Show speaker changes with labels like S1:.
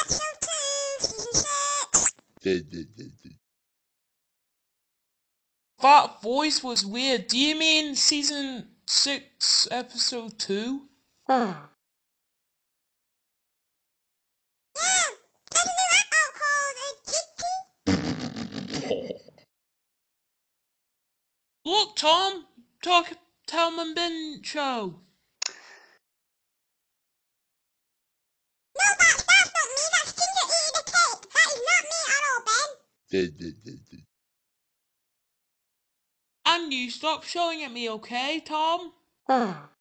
S1: That voice was weird. Do you mean season 6, episode 2? Look, Tom! Tom and Ben show.
S2: No, that's not me. That's Ginger eating a cake. That is not me at all, Ben.
S1: And you stop showing at me, okay, Tom?